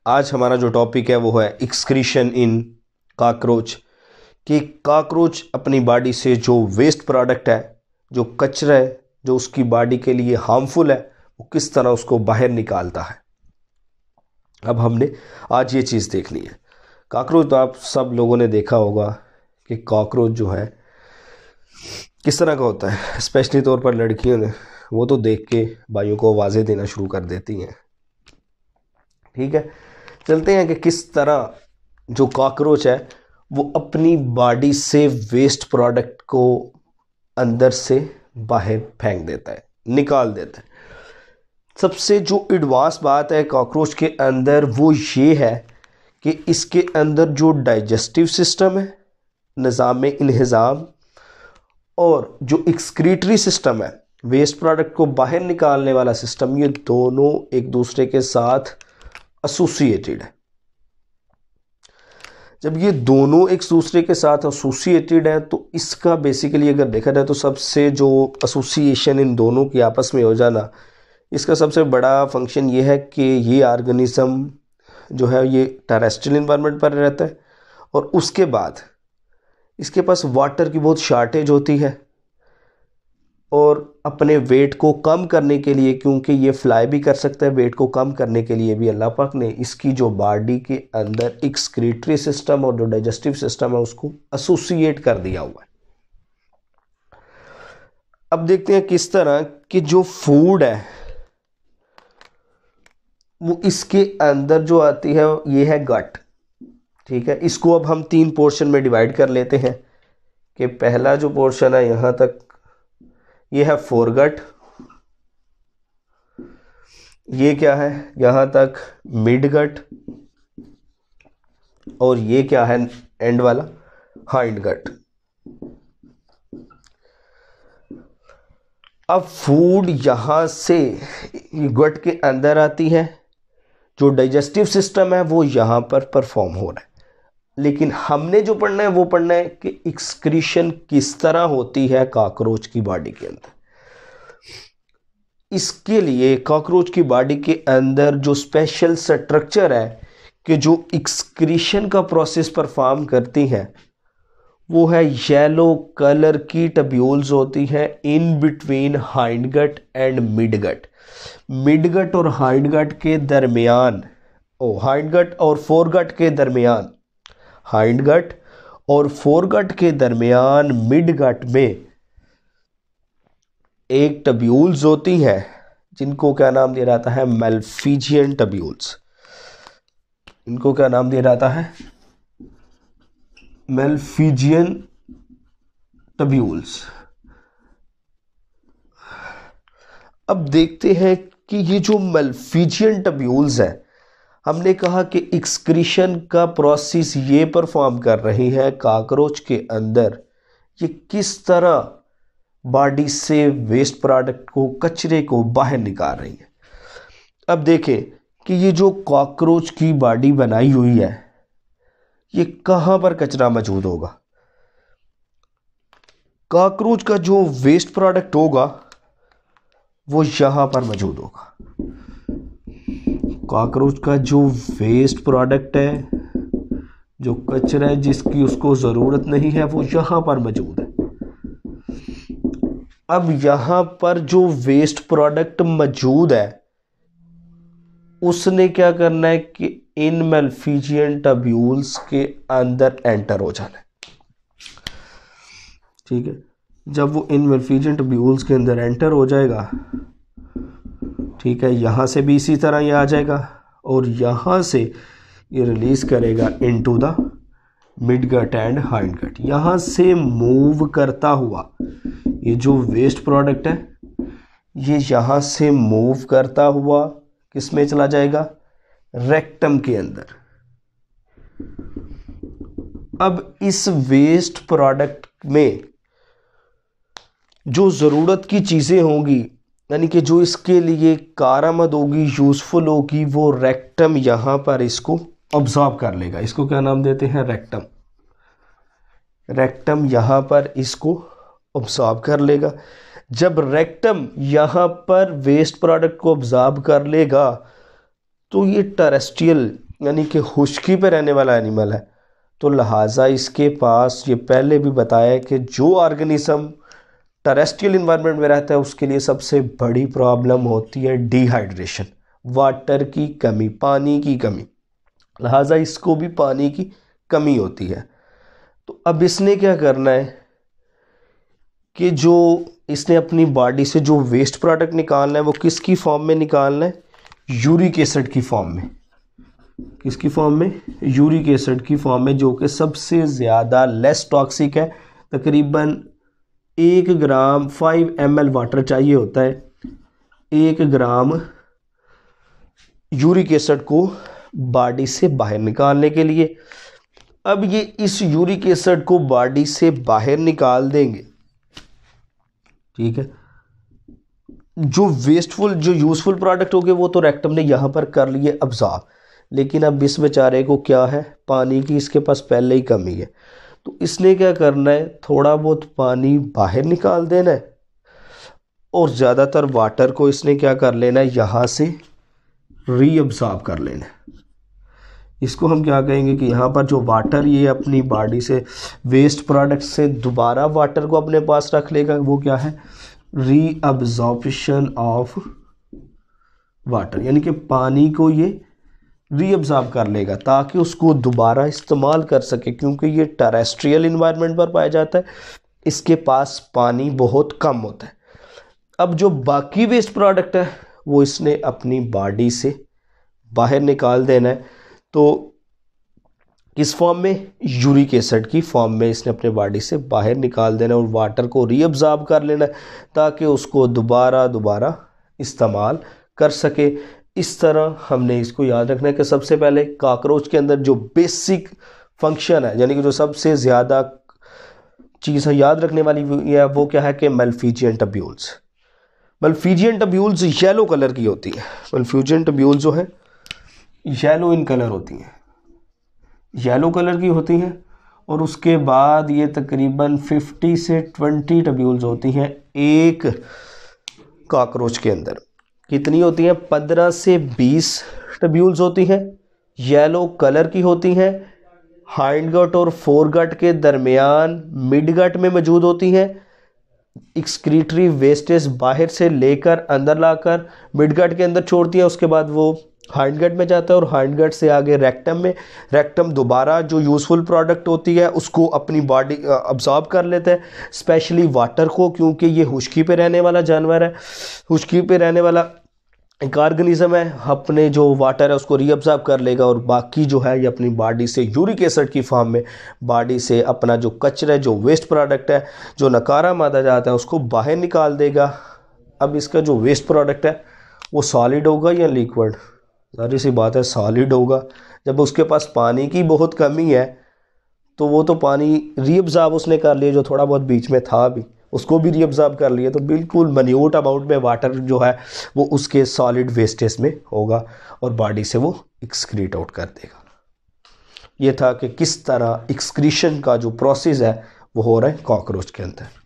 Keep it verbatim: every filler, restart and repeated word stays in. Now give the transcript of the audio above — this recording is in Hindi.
आज हमारा जो टॉपिक है वो है एक्सक्रीशन इन कॉकरोच, कि कॉकरोच अपनी बॉडी से जो वेस्ट प्रोडक्ट है, जो कचरा है, जो उसकी बॉडी के लिए हार्मफुल है, वो किस तरह उसको बाहर निकालता है। अब हमने आज ये चीज़ देखनी है। कॉकरोच तो आप सब लोगों ने देखा होगा कि कॉकरोच जो है किस तरह का होता है, स्पेशली तौर पर लड़कियों ने, वो तो देख के भाइयों को आवाज़ें देना शुरू कर देती हैं। ठीक है, चलते हैं कि किस तरह जो कॉकरोच है वो अपनी बॉडी से वेस्ट प्रोडक्ट को अंदर से बाहर फेंक देता है, निकाल देता है। सबसे जो एडवांस बात है कॉकरोच के अंदर वो ये है कि इसके अंदर जो डाइजेस्टिव सिस्टम है, निज़ाम इन्हिज़ाम, और जो एक्सक्रीटरी सिस्टम है, वेस्ट प्रोडक्ट को बाहर निकालने वाला सिस्टम, ये दोनों एक दूसरे के साथ एसोसिएटेड है। जब ये दोनों एक दूसरे के साथ एसोसिएटेड है तो इसका बेसिकली अगर देखा जाए तो सबसे जो एसोसिएशन इन दोनों की आपस में हो जाना, इसका सबसे बड़ा फंक्शन ये है कि ये ऑर्गेनिज्म जो है ये टेरेस्ट्रियल एनवायरनमेंट पर रहता है और उसके बाद इसके पास वाटर की बहुत शॉर्टेज होती है, और अपने वेट को कम करने के लिए, क्योंकि ये फ्लाई भी कर सकता है, वेट को कम करने के लिए भी अल्लाह पाक ने इसकी जो बॉडी के अंदर एक्सक्रीटरी सिस्टम और जो डाइजेस्टिव सिस्टम है उसको एसोसिएट कर दिया हुआ है। अब देखते हैं किस तरह कि जो फूड है वो इसके अंदर जो आती है ये है गट। ठीक है, इसको अब हम तीन पोर्शन में डिवाइड कर लेते हैं कि पहला जो पोर्शन है यहाँ तक ये है फोरगट, ये क्या है यहाँ तक मिड गट, और ये क्या है एंड वाला हाइंड गट। अब फूड यहां से गट के अंदर आती है, जो डाइजेस्टिव सिस्टम है वो यहां पर परफॉर्म हो रहा है, लेकिन हमने जो पढ़ना है वो पढ़ना है कि एक्सक्रीशन किस तरह होती है कॉकरोच की बॉडी के अंदर। इसके लिए कॉकरोच की बॉडी के अंदर जो स्पेशल स्ट्रक्चर है कि जो एक्सक्रीशन का प्रोसेस परफॉर्म करती है वो है येलो कलर की टब्यूल्स होती है in between hind gut and mid gut. Mid gut और हाइंड गट के दरमियान, ओ हाइंड गट और फोर गट के दरमियान, हाइंड गट और फोरगट के दरमियान मिड गट में एक टब्यूल्स होती है जिनको क्या नाम दिया जाता है मैल्फिजियन टब्यूल्स। इनको क्या नाम दिया जाता है मैल्फिजियन टब्यूल्स। अब देखते हैं कि ये जो मैल्फिजियन टब्यूल्स है, हमने कहा कि एक्सक्रीशन का प्रोसेस ये परफॉर्म कर रही है कॉकरोच के अंदर, ये किस तरह बॉडी से वेस्ट प्रोडक्ट को, कचरे को बाहर निकाल रही है। अब देखें कि ये जो कॉकरोच की बॉडी बनाई हुई है ये कहाँ पर कचरा मौजूद होगा। कॉकरोच का जो वेस्ट प्रोडक्ट होगा वो यहाँ पर मौजूद होगा। कॉकरोच का जो वेस्ट प्रोडक्ट है, जो कचरा है जिसकी उसको ज़रूरत नहीं है, वो यहाँ पर मौजूद है। अब यहाँ पर जो वेस्ट प्रोडक्ट मौजूद है उसने क्या करना है कि इन मैल्फिजियन टब्यूल्स के अंदर एंटर हो जाना है। ठीक है, जब वो इन मैल्फिजियन टब्यूल्स के अंदर एंटर हो जाएगा, ठीक है, यहाँ से भी इसी तरह ये आ जाएगा और यहाँ से ये रिलीज करेगा into the mid gut and hind gut. यहाँ से मूव करता हुआ ये जो वेस्ट प्रोडक्ट है ये यहाँ से मूव करता हुआ किस में चला जाएगा, रेक्टम के अंदर। अब इस वेस्ट प्रोडक्ट में जो ज़रूरत की चीज़ें होंगी, यानी कि जो इसके लिए कारआमद होगी, यूज़फुल होगी, वो रेक्टम यहाँ पर इसको ऑब्जॉर्व कर लेगा। इसको क्या नाम देते हैं, रेक्टम। रेक्टम यहाँ पर इसको ऑब्जॉर्व कर लेगा। जब रेक्टम यहाँ पर वेस्ट प्रोडक्ट को ऑब्जॉर्व कर लेगा तो ये टेरेस्ट्रियल यानी कि खुश्की पे रहने वाला एनिमल है, तो लिहाजा इसके पास, ये पहले भी बताया है कि जो ऑर्गेनिज्म टेरेस्ट्रियल इन्वायरमेंट में रहता है उसके लिए सबसे बड़ी प्रॉब्लम होती है डिहाइड्रेशन, वाटर की कमी, पानी की कमी। लिहाजा इसको भी पानी की कमी होती है। तो अब इसने क्या करना है कि जो इसने अपनी बॉडी से जो वेस्ट प्रोडक्ट निकालना है वो किसकी फॉर्म में निकालना है? यूरिक एसिड की फॉर्म में। किसकी फॉर्म में? यूरिक एसिड की फॉर्म में, जो कि सबसे ज़्यादा लेस टॉक्सिक है। तकरीबन एक gram five M L water चाहिए होता है एक ग्राम यूरिक एसिड को बॉडी से बाहर निकालने के लिए। अब ये इस यूरिक एसिड को बॉडी से बाहर निकाल देंगे, ठीक है। जो वेस्टफुल, जो यूजफुल प्रोडक्ट हो गए वो तो रेक्टम ने यहाँ पर कर लिए अब्जॉर्ब, लेकिन अब इस बेचारे को क्या है? पानी की इसके पास पहले ही कमी है। तो इसने क्या करना है? थोड़ा बहुत पानी बाहर निकाल देना है और ज़्यादातर वाटर को इसने क्या कर लेना है? यहाँ से रीअब्सॉर्ब कर लेना है। इसको हम क्या कहेंगे कि यहाँ पर जो वाटर ये अपनी बॉडी से वेस्ट प्रोडक्ट से दोबारा वाटर को अपने पास रख लेगा, वो क्या है? रीअब्जॉर्प्शन ऑफ वाटर, यानी कि पानी को ये रीअब्जॉर्ब कर लेगा ताकि उसको दोबारा इस्तेमाल कर सके, क्योंकि ये टेरेस्ट्रियल इन्वायरमेंट पर पाया जाता है, इसके पास पानी बहुत कम होता है। अब जो बाकी वेस्ट प्रोडक्ट है वो इसने अपनी बॉडी से बाहर निकाल देना है। तो किस फॉर्म में? यूरिक एसिड की फॉर्म में इसने अपने बॉडी से बाहर निकाल देना और वाटर को रीअब्जॉर्ब कर लेना ताकि उसको दोबारा दोबारा इस्तेमाल कर सके। इस तरह हमने इसको याद रखना है कि सबसे पहले कॉकरोच के अंदर जो बेसिक फंक्शन है, यानी कि जो सबसे ज़्यादा चीज़ याद रखने वाली है, वो क्या है कि Malpighian tubules. Malpighian tubules yellow colour की होती है। मल्फिजियन टब्यूल्स जो है येलो इन कलर होती हैं, येलो कलर की होती हैं। और उसके बाद ये तकरीबन फिफ्टी से ट्वेंटी टब्यूल्स होती हैं एक कॉकरोच के अंदर। कितनी होती हैं? पंद्रह से बीस टब्यूल्स होती हैं, येलो कलर की होती हैं। हाइंड गट और फोर गट के दरमियान मिड गट में मौजूद होती हैं। एक्सक्रीटरी वेस्टेज बाहर से लेकर अंदर लाकर मिड गट के अंदर छोड़ती है, उसके बाद वो हाइंड गट में जाता है और हाइंड गट से आगे रेक्टम में। रेक्टम दोबारा जो यूज़फुल प्रोडक्ट होती है उसको अपनी बॉडी अब्जॉर्ब कर लेते हैं, स्पेशली वाटर को, क्योंकि ये खुश्की पे रहने वाला जानवर है, खुश्की पे रहने वाला एक ऑर्गेनिज्म है। अपने जो वाटर है उसको रीअब्जॉर्ब कर लेगा और बाकी जो है ये अपनी बॉडी से यूरिक एसिड की फॉर्म में बॉडी से अपना जो कचरा है, जो वेस्ट प्रोडक्ट है, जो नकारा मादा जाता है, उसको बाहर निकाल देगा। अब इसका जो वेस्ट प्रोडक्ट है वो सॉलिड होगा या लिक्विड? सारी सी बात है सॉलिड होगा। जब उसके पास पानी की बहुत कमी है तो वो तो पानी रीअब्जॉर्ब उसने कर लिया, जो थोड़ा बहुत बीच में था भी उसको भी रीअब्जॉर्ब कर लिया, तो बिल्कुल मिन्यूट अमाउंट में वाटर जो है वो उसके सॉलिड वेस्टेज में होगा और बॉडी से वो एक्सक्रीट आउट कर देगा। ये था कि किस तरह एक्सक्रीशन का जो प्रोसेस है वो हो रहा है कॉकरोच के अंदर।